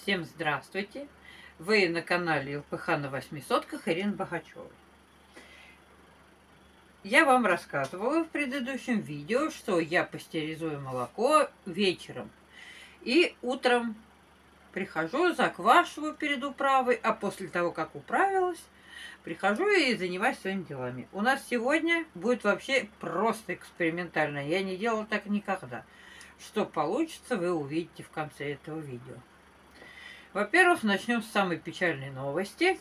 Всем здравствуйте! Вы на канале ЛПХ на 8 сотках Ирины Богачевой. Я вам рассказывала в предыдущем видео, что я пастеризую молоко вечером. И утром прихожу, заквашиваю перед управой, а после того, как управилась, прихожу и занимаюсь своими делами. У нас сегодня будет вообще просто экспериментально. Я не делала так никогда. Что получится, вы увидите в конце этого видео. Во-первых, начнем с самой печальной новости.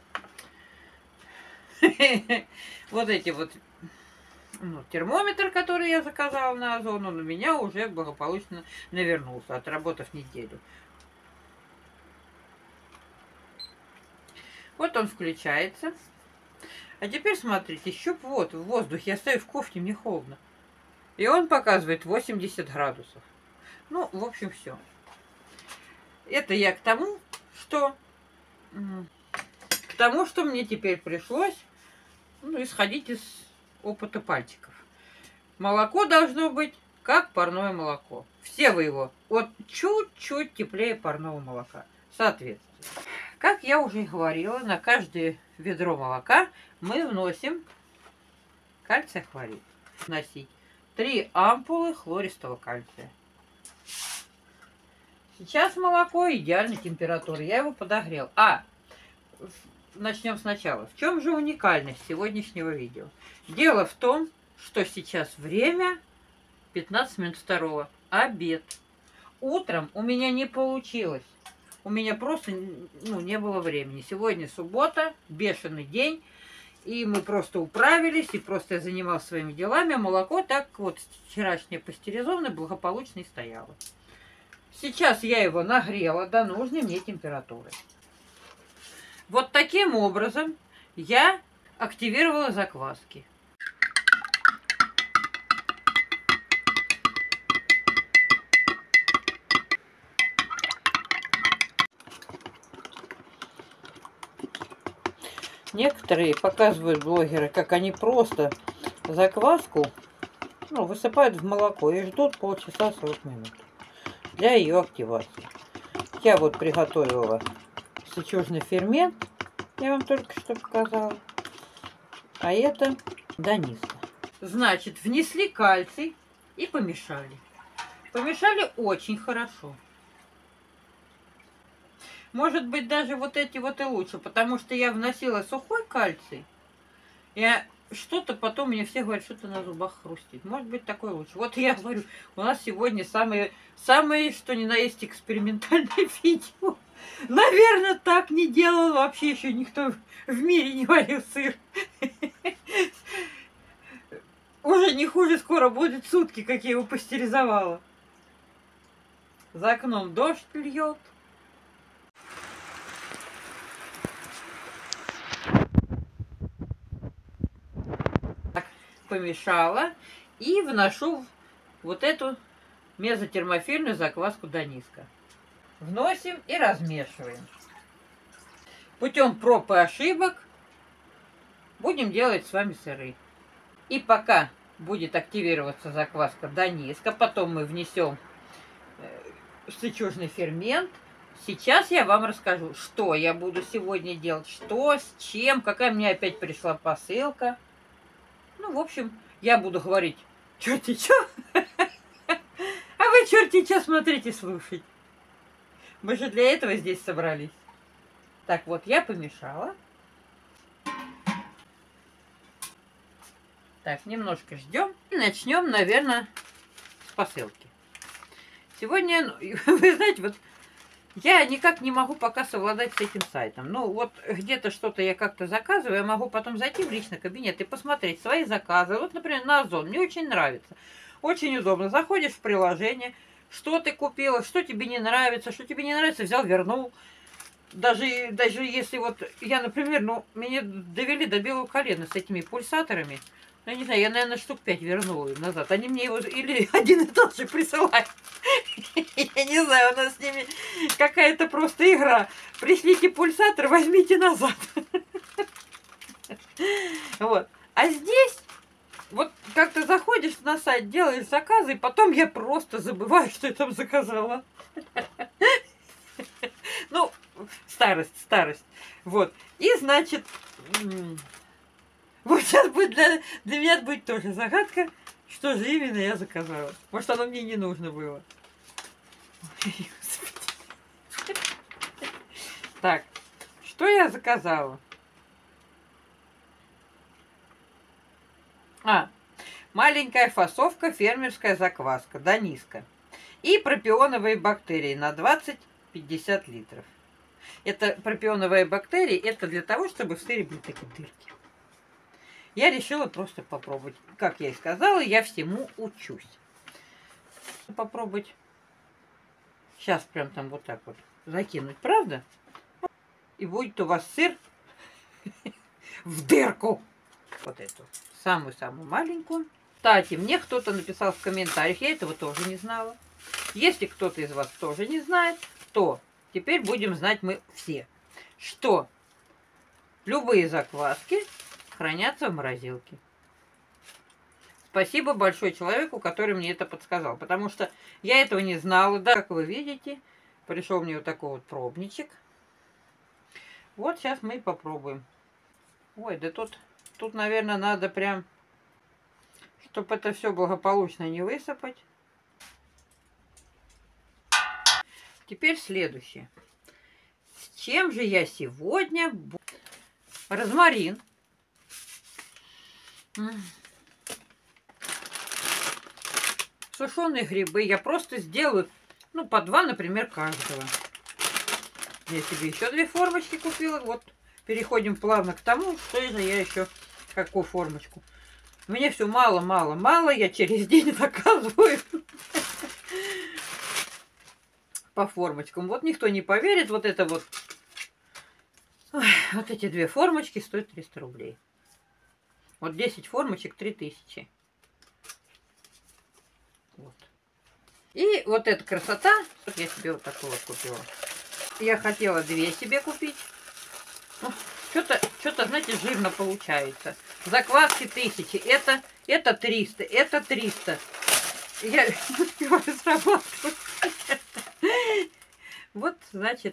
Вот эти вот термометр, который я заказала на Озон, он у меня уже благополучно навернулся, отработав неделю. Вот он включается. А теперь смотрите, щуп вот в воздухе. Я стою в кофте, мне холодно. И он показывает 80 градусов. Ну, в общем, все. Это я к тому, что мне теперь пришлось исходить из опыта пальчиков. Молоко должно быть как парное молоко. Все вы его вот чуть-чуть теплее парного молока. Соответственно, как я уже говорила, на каждое ведро молока мы вносим кальций хлорид. Вносить 3 ампулы хлористого кальция. Сейчас молоко идеальной температуры. Я его подогрел. Начнем сначала. В чем же уникальность сегодняшнего видео? Дело в том, что сейчас время 15 минут второго. Обед. Утром у меня не получилось. У меня просто не было времени. Сегодня суббота, бешеный день. И мы просто управились, и просто я занималась своими делами. А молоко так вот вчерашнее пастеризованное благополучно и стояло. Сейчас я его нагрела до нужной мне температуры. Вот таким образом я активировала закваски. Некоторые показывают, блогеры, как они просто закваску высыпают в молоко и ждут полчаса 40 минут для ее активации. Я вот приготовила сычужный фермент, я вам только что показала, а это Даниска. Значит, внесли кальций и помешали. Помешали очень хорошо. Может быть, даже вот эти вот и лучше, потому что я вносила сухой кальций, и что-то потом мне все говорят, что-то на зубах хрустит. Может быть, такой лучше. Вот я говорю, у нас сегодня самые что ни на есть экспериментальные видео. Наверное, так не делал вообще еще никто в мире не варил сыр. Уже не хуже скоро будет сутки, как я его пастеризовала. За окном дождь льет. Помешала и вношу вот эту мезотермофильную закваску Даниска. Вносим и размешиваем. Путем проб и ошибок будем делать с вами сыры. И пока будет активироваться закваска Даниска, потом мы внесем сычужный фермент. Сейчас я вам расскажу, что я буду сегодня делать, что, с чем, какая мне опять пришла посылка. В общем, я буду говорить черти чё, а вы черти чё смотрите, слушать. Мы же для этого здесь собрались. Так вот, я помешала. Так, немножко ждем. И начнем, наверное, с посылки. Сегодня, вы знаете, вот я никак не могу пока совладать с этим сайтом. Вот где-то что-то я как-то заказываю, я могу потом зайти в личный кабинет и посмотреть свои заказы. Вот, например, на Озон. Мне очень нравится. Очень удобно. Заходишь в приложение, что ты купила, что тебе не нравится, взял, вернул. Даже если вот я, например, меня довели до белого колена с этими пульсаторами. Я не знаю, я, наверное, штук 5 вернула им назад. Они мне его или один и тот же присылают. Я не знаю, у нас с ними какая-то просто игра. Пришлите пульсатор, возьмите назад. Вот. А здесь вот как-то заходишь на сайт, делаешь заказы, и потом я просто забываю, что я там заказала. Старость. Вот. И, значит, вот сейчас будет для меня будет тоже загадка, что же именно я заказала. Может, оно мне не нужно было. Так, что я заказала? Маленькая фасовка, фермерская закваска, Даниска. И пропионовые бактерии на 20-50 литров. Это пропионовые бактерии, это для того, чтобы в сыре были такие дырки. Я решила просто попробовать. Как я и сказала, я всему учусь. Попробовать. Сейчас прям там вот так вот закинуть, правда? И будет у вас сыр в дырку. Вот эту. Самую-самую маленькую. Кстати, мне кто-то написал в комментариях, я этого тоже не знала. Если кто-то из вас тоже не знает, то теперь будем знать мы все, что любые закваски хранятся в морозилке. Спасибо большое человеку, который мне это подсказал, потому что я этого не знала. Да, как вы видите, пришел мне вот такой вот пробничек. Вот сейчас мы и попробуем. Ой, да тут, наверное, надо прям, чтобы это все благополучно не высыпать. Теперь следующее. С чем же я сегодня буду? Розмарин. Сушеные грибы. Я просто сделаю, ну, по 2, например, каждого. Я себе еще 2 формочки купила. Вот, переходим плавно к тому, что же я еще, какую формочку. Мне все мало. Я через день заказываю по формочкам. Вот никто не поверит. Вот это вот. Ой, вот эти 2 формочки стоят 300 рублей. Вот 10 формочек 3000. Вот. И вот эта красота. Вот я себе вот такую вот купила. Я хотела 2 себе купить. Что-то, знаете, жирно получается. Закваски 1000. Это 300. Это 300. Я не успеваю срабатывать. Вот, значит,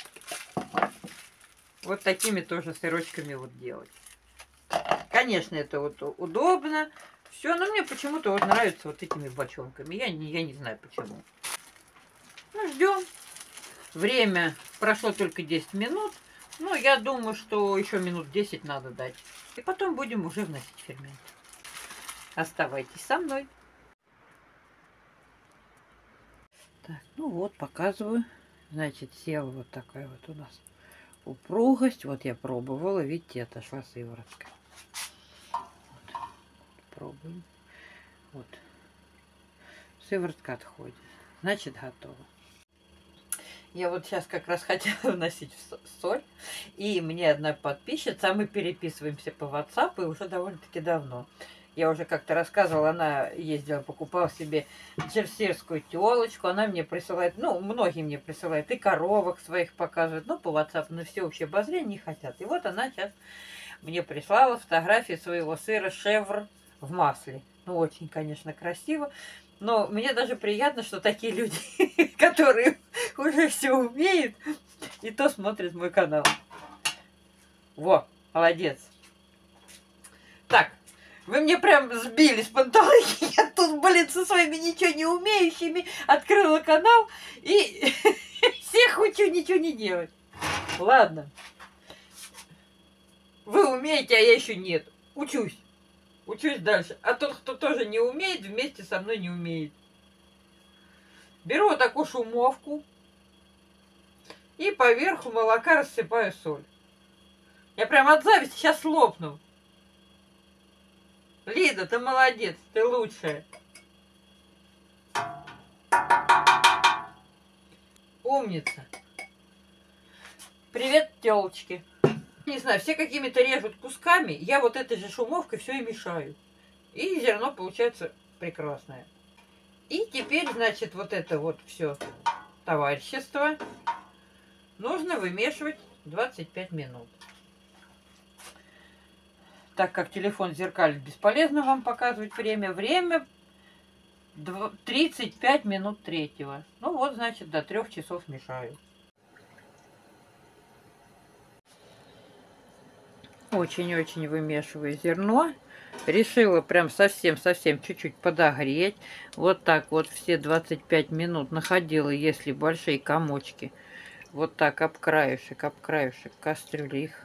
вот такими тоже сырочками вот делать. Конечно, это вот удобно. Все, но мне почему-то вот нравится вот этими бочонками. Я не знаю почему. Ну, ждем. Время прошло только 10 минут. Ну, я думаю, что еще минут 10 надо дать. И потом будем уже вносить фермент. Оставайтесь со мной. Так, ну вот, показываю. Значит, села вот такая вот у нас упругость. Вот я пробовала. Видите, отошла сыворотка. Вот. Пробуем. Вот. Сыворотка отходит. Значит, готово. Я вот сейчас как раз хотела вносить соль. И мне одна подписчица, мы переписываемся по WhatsApp и уже довольно-таки давно. Я уже как-то рассказывала, она ездила, покупала себе джерсирскую телочку. Она мне присылает, ну, многие мне присылают, и коровок своих показывают. Ну, по WhatsApp на всеобщее обозрение не хотят. И вот она сейчас мне прислала фотографии своего сыра шевр в масле. Ну, очень, конечно, красиво. Но мне даже приятно, что такие люди, которые уже все умеют, и то смотрят мой канал. Во, молодец. Так, вы мне прям сбили с панталыки. Я тут, блин, со своими ничего не умеющими открыла канал и всех учу ничего не делать. Ладно. Вы умеете, а я еще нет. Учусь. Учусь дальше. А тот, кто тоже не умеет, вместе со мной не умеет. Беру вот такую шумовку и поверху молока рассыпаю соль. Я прям от зависти сейчас лопну. Лида, ты молодец, ты лучшая. Умница. Привет, тёлочки. Не знаю, все какими-то режут кусками. Я вот этой же шумовкой все и мешаю. И зерно получается прекрасное. И теперь, значит, вот это вот все товарищество нужно вымешивать 25 минут. Так как телефон зеркалит, бесполезно вам показывать время. Время 35 минут 3. Ну вот, значит, до 3 часов мешаю. Очень-очень вымешиваю зерно. Решила прям совсем-совсем чуть-чуть подогреть. Вот так вот все 25 минут находила, если большие комочки. Вот так об краешек кастрюли их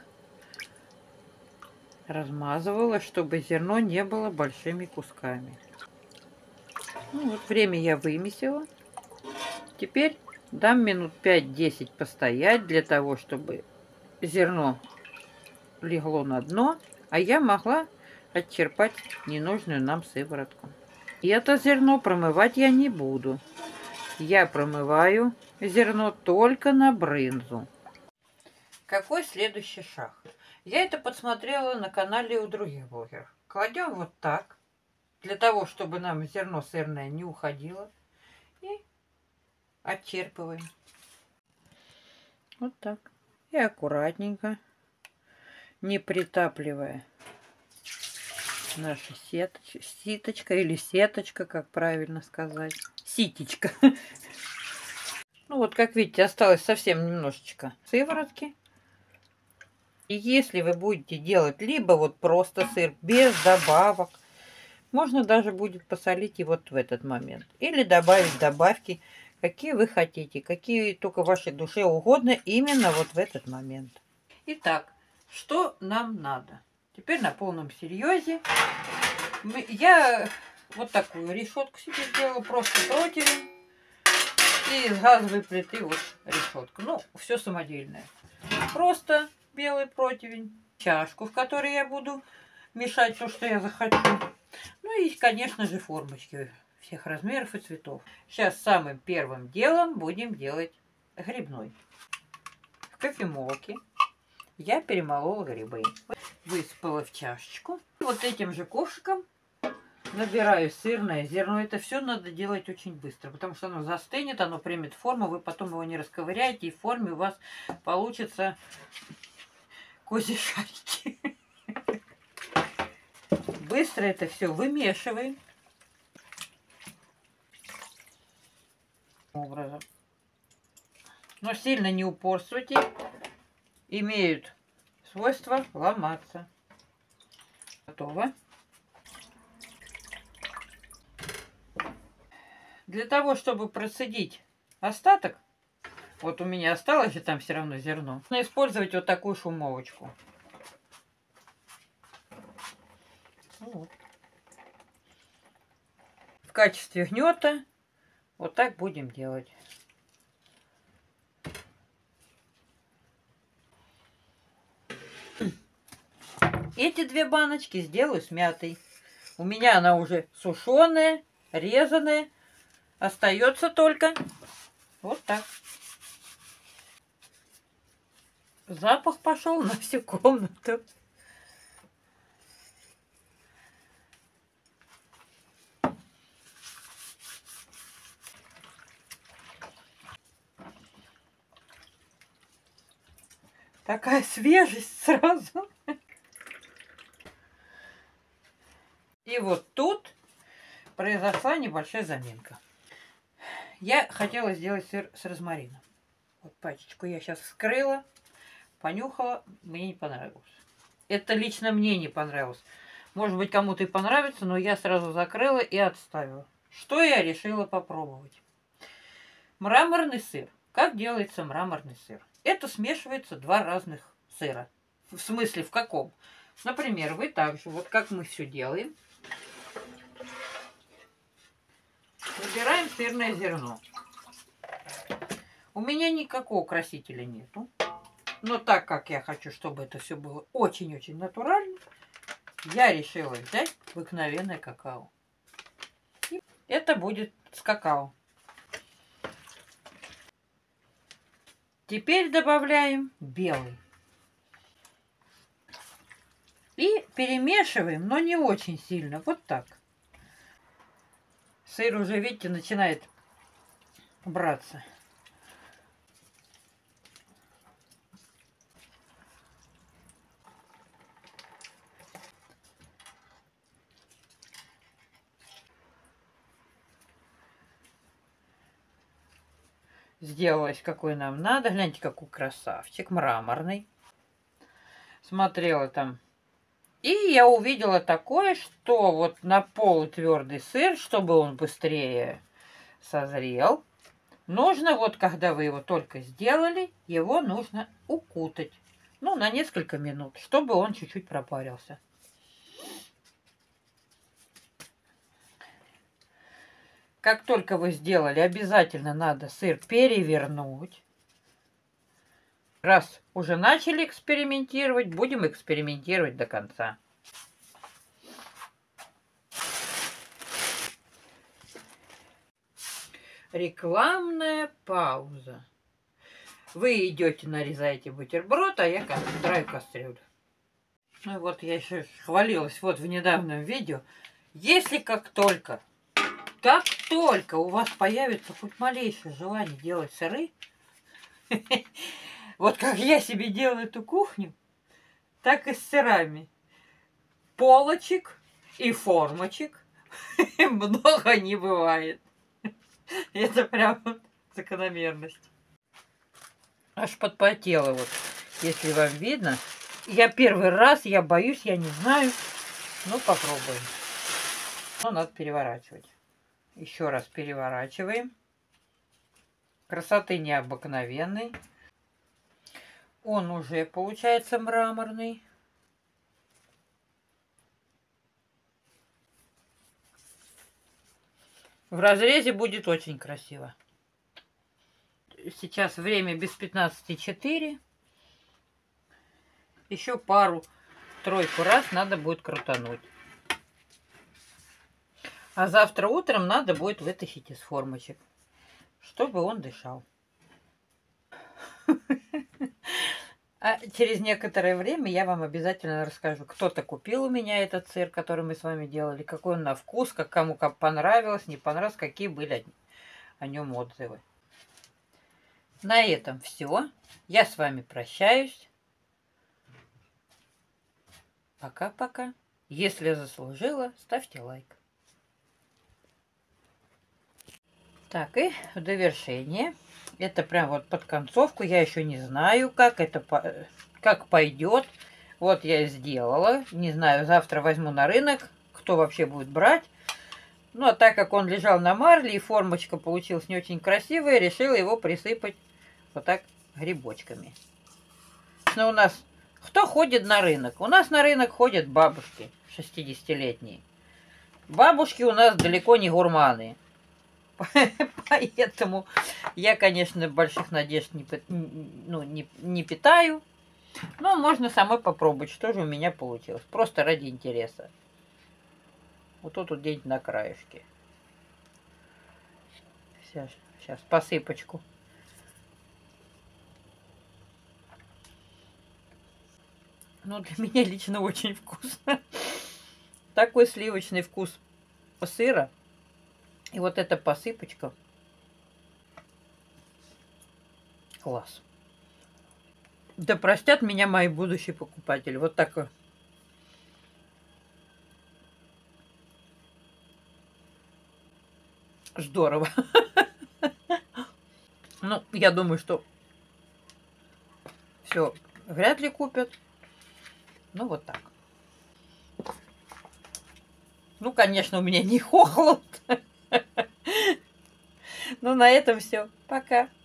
размазывала, чтобы зерно не было большими кусками. Ну, вот время я вымесила. Теперь дам минут 5-10 постоять для того, чтобы зерно легло на дно, а я могла отчерпать ненужную нам сыворотку. И это зерно промывать я не буду. Я промываю зерно только на брынзу. Какой следующий шаг? Я это подсмотрела на канале у других блогеров. Кладем вот так, для того, чтобы нам зерно сырное не уходило. И отчерпываем. Вот так. И аккуратненько, не притапливая наша ситочка или сеточка, как правильно сказать. Ситечка. Ну вот, как видите, осталось совсем немножечко сыворотки. И если вы будете делать либо вот просто сыр без добавок, можно даже будет посолить и вот в этот момент. Или добавить добавки, какие вы хотите, какие только вашей душе угодно именно вот в этот момент. Итак, что нам надо? Теперь на полном серьезе я вот такую решетку себе сделала, просто противень и из газовой плиты вот решетку. Ну, все самодельное. Просто белый противень, чашку, в которой я буду мешать то, что я захочу. Ну и, конечно же, формочки всех размеров и цветов. Сейчас самым первым делом будем делать грибной. В кофемолке я перемолола грибы. Высыпала в чашечку. Вот этим же ковшиком набираю сырное зерно. Это все надо делать очень быстро, потому что оно застынет, оно примет форму, вы потом его не расковыряете, и в форме у вас получится козьи шарики. Быстро это все вымешиваем. Образом. Но сильно не упорствуйте. Имеют свойство ломаться. Готово. Для того, чтобы процедить остаток, вот у меня осталось же там все равно зерно, нужно использовать вот такую шумовочку. Вот. В качестве гнета вот так будем делать. Эти две баночки сделаю с мятой. У меня она уже сушеная, резаная. Остается только вот так. Запах пошел на всю комнату. Такая свежесть сразу. И вот тут произошла небольшая заминка. Я хотела сделать сыр с розмарином. Вот пачечку я сейчас вскрыла, понюхала, мне не понравилось. Это лично мне не понравилось. Может быть, кому-то и понравится, но я сразу закрыла и отставила. Что я решила попробовать? Мраморный сыр. Как делается мраморный сыр? Это смешивается два разных сыра. В смысле, в каком? Например, вы также, вот как мы все делаем, выбираем сырное зерно. У меня никакого красителя нету. Но так как я хочу, чтобы это все было очень-очень натурально, я решила взять обыкновенное какао. И это будет с какао. Теперь добавляем белый. И перемешиваем, но не очень сильно. Вот так. Сыр уже, видите, начинает браться. Сделалось, какой нам надо. Гляньте, какой красавчик, мраморный. смотрела там. И я увидела такое, что вот на полутвердый сыр, чтобы он быстрее созрел, нужно, вот когда вы его только сделали, его нужно укутать. Ну, на несколько минут, чтобы он чуть-чуть пропарился. Как только вы сделали, обязательно надо сыр перевернуть. Раз уже начали экспериментировать, будем экспериментировать до конца. Рекламная пауза. Вы идете, нарезаете бутерброд, а я драю кастрюлю. Ну вот я еще хвалилась вот в недавнем видео. Если как только у вас появится хоть малейшее желание делать сыры, вот как я себе делаю эту кухню, так и с сырами. Полочек и формочек много не бывает. Это прям закономерность. Аж подпотела вот, если вам видно. Я первый раз, я боюсь, я не знаю. Ну, попробуем. Но надо переворачивать. Еще раз переворачиваем. Красоты необыкновенной. Он уже получается мраморный. В разрезе будет очень красиво. Сейчас время без 15:04. Еще пару-тройку раз надо будет крутануть. А завтра утром надо будет вытащить из формочек, чтобы он дышал. А через некоторое время я вам обязательно расскажу. Кто-то купил у меня этот сыр, который мы с вами делали, какой он на вкус, как кому как понравилось, не понравилось, какие были о нем отзывы. На этом все. Я с вами прощаюсь. Пока-пока. Если заслужила, ставьте лайк. Так, и в довершение. Это прям вот под концовку. Я еще не знаю, как пойдет. Вот я сделала. Не знаю, завтра возьму на рынок. Кто вообще будет брать. Ну, а так как он лежал на марле и формочка получилась не очень красивая, решила его присыпать вот так грибочками. Но у нас кто ходит на рынок? У нас на рынок ходят бабушки 60-летние. Бабушки у нас далеко не гурманы. Поэтому я, конечно, больших надежд не питаю. Но можно самой попробовать, что же у меня получилось. Просто ради интереса. Вот тут вот где-нибудь на краешке. Сейчас посыпочку. Ну, для меня лично очень вкусно. Такой сливочный вкус сыра. И вот эта посыпочка. Класс. Да простят меня мои будущие покупатели. Вот такое. Здорово. Ну, я думаю, что все вряд ли купят. Ну, вот так. Ну, конечно, у меня не хохлот. Ну, на этом все. Пока.